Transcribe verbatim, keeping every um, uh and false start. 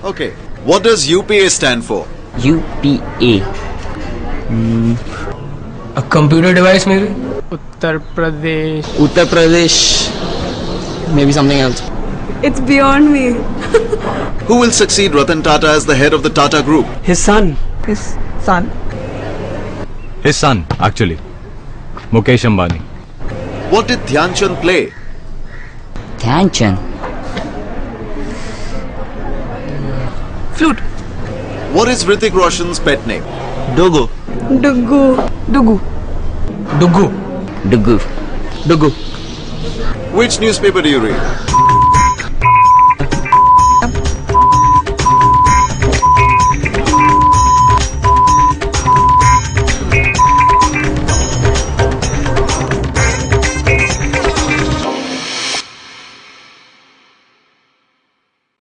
Okay. What does U P A stand for? U P A. Mm. A computer device, maybe? Uttar Pradesh. Uttar Pradesh. Maybe something else. It's beyond me. Who will succeed Ratan Tata as the head of the Tata Group? His son. His son. His son, actually. Mukesh Ambani. What did Dhyan Chand play? Dhyan Chand. Flute. What is Hrithik Roshan's pet name? Dogo. Duggu. Duggu. Duggu. Dugu. Duggu. Which newspaper do you read?